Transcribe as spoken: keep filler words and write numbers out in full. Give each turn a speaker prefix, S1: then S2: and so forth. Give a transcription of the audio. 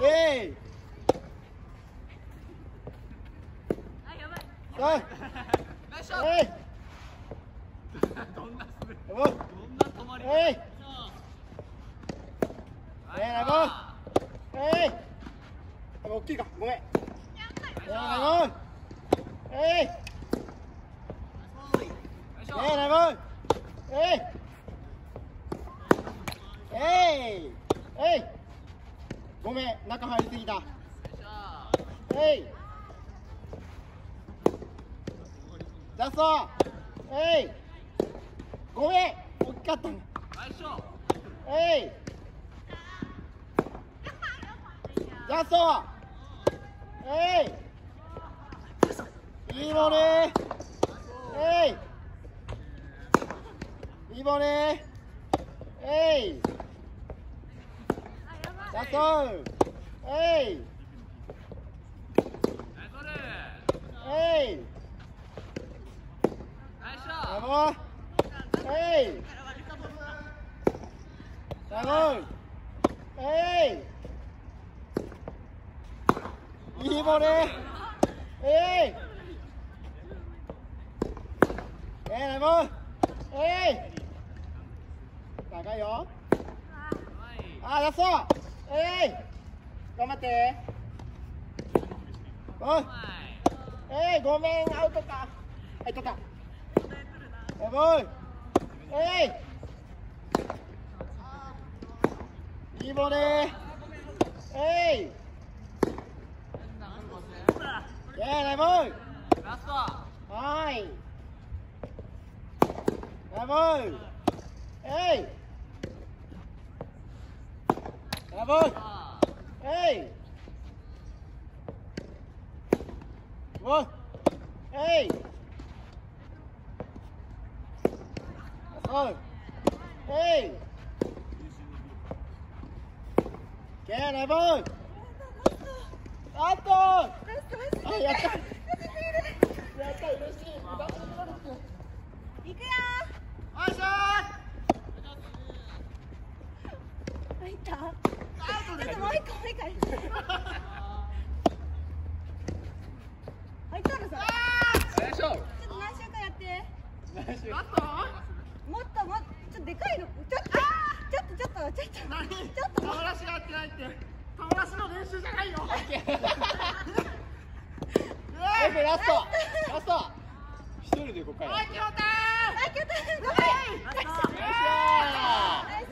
S1: えい。はい。えい。どんな滑り。どんな止まり。えい。えい、ナイボー。えい。大きいか、ごめん。えい、ナイボー。えい。えい、ナイボー。えい。えい。えい。ごめん、中入りすぎた。えい。ジャスト。えい。ごめん、大きかったね。えい。ジャスト。えい。いいボール。えい。いいボール。えい。ジャスト。えい。えい。ナイボー。えい。ナイボー。えい。いいボール。えい。えい、ナイボー。えい。高いよ。あ、ラスト。えい。頑張って。おい。えい、ごめん、アウトか。はい、取った。ナイボー。えい。いいボール。えい。えい、ナイボー。ラスト。はい。ナイボー。えい。ナイボー。えい。おい。えい。おい。えい。ケー、ナイボー。あっと。あ、やった。やった、嬉しい。
S2: いくよ
S1: ー。よいしょー。
S2: 入った。
S1: アウトで。
S2: ちょっともう一個もう一回。入ったのさ。
S1: よいしょ。
S2: ちょっと何週間やって。
S1: 何週。
S2: もっともっとちょっとでかいの。ちょっとちょっとちょっとちょっと。
S1: 何？
S2: ちょっと。
S1: 友達がやってないって。友達の練習じゃないよ。オッケー。ラスト。ラスト。一人でごかい。はい、決まったー。はい、決まったー。ごめん。ナイス。